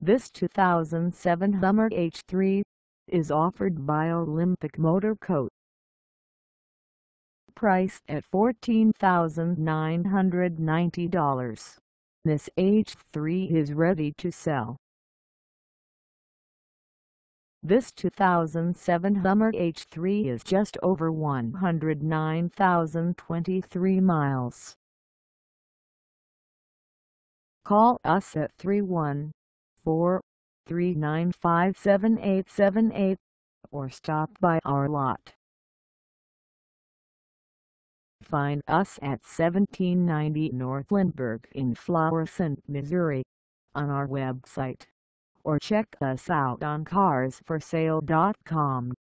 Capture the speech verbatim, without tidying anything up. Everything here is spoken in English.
This two thousand seven Hummer H three is offered by Olympic Motor Co. Priced at fourteen thousand nine hundred ninety dollars, this H three is ready to sell. This two thousand seven Hummer H three is just over one hundred nine thousand twenty-three miles. Call us at three one four, three nine five, seven eight seven eight or stop by our lot. Find us at seventeen ninety North Lindbergh in Florissant, Missouri, on our website, or check us out on cars for sale dot com.